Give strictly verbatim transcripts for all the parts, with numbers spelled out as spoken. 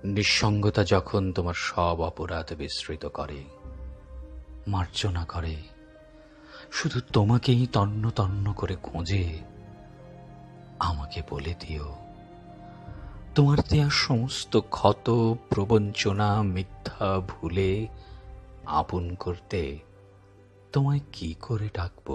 নিঃসঙ্গতা যখন তোমার সব অপরাধ বিস্মৃত করে, মার্জনা করে, শুধু তোমাকেই তন্ন তন্ন করে খোঁজে, আমাকে বলে দিও তোমার দেয়া সমস্ত ক্ষত, প্রবঞ্চনা, মিথ্যা ভুলে আপন করতে তোমায় কি করে ডাকব?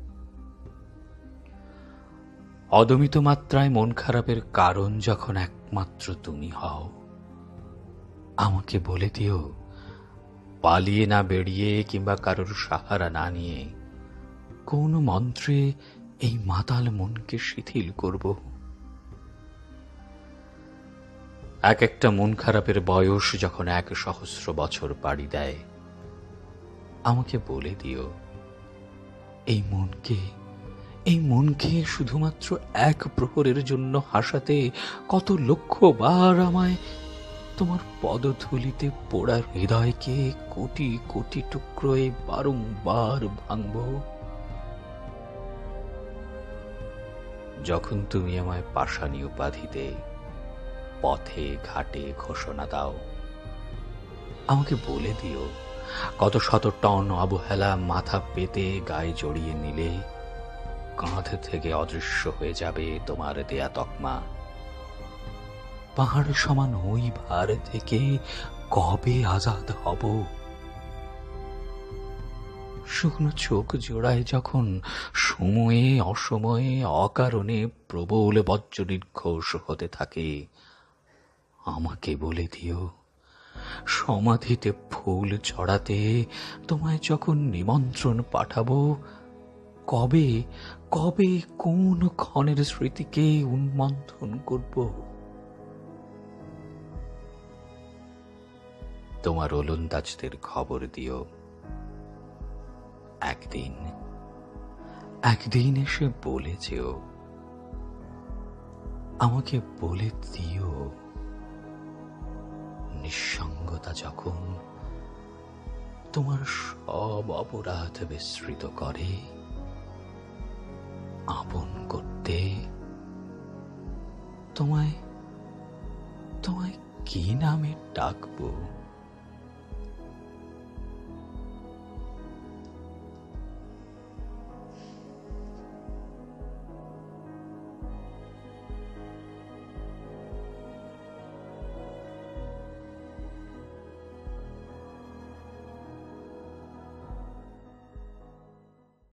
অদমিত মাত্রায় মন খারাপের কারণ যখন একমাত্র তুমি হও, আমাকে বলে দিও পালিয়ে না বেরিয়ে কিংবা কারোর সাহারা না নিয়ে কোন মন্ত্রে এই মাতাল মনকে শিথিল করব। এক একটা মন খারাপের বয়স যখন এক সহস্র বছর পাড়ি দেয়, আমাকে বলে দিও এই মনকে এই মনকে শুধুমাত্র এক প্রহরের জন্য হাসাতে কত লক্ষ বার আমায় তোমার পদধূলিতে পোড়া হৃদয়কে কোটি কোটি টুকরোয় বারংবার ভাঙব। যখন তুমি আমায় পাষাণী উপাধিতে পথে ঘাটে ঘোষণা দাও, আমাকে বলে দিও কত শত টন অবহেলা মাথা পেতে গায়ে জড়িয়ে নিলে কাঁধ থেকে অদৃশ্য হয়ে যাবে তোমার দেয়া তকমা। পাহাড় সমান ওই ভার থেকে কবে আজাদ হব? শুকনো চোখ জোড়ায় যখন সময়ে অসময়ে অকারণে প্রবল বজ্র নির্ঘোষ হতে থাকে, আমাকে বলে দিও সমাধিতে ফুল ছড়াতে তোমায় যখন নিমন্ত্রণ পাঠাবো, কবে কবে কোন ক্ষণের স্মৃতিকে উন্মন্থন করব? তোমার ওলন্দাজদের খবর দিও একদিন একদিন এসে বলে যেও, আমাকে বলে দিও নিঃসঙ্গতা যখন তোমার সব অপরাধ বিস্মৃত করে, আপন করতে তোমায় তোমায় কি নামে ডাকবো?